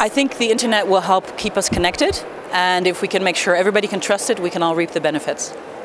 I think the internet will help keep us connected, and if we can make sure everybody can trust it, we can all reap the benefits.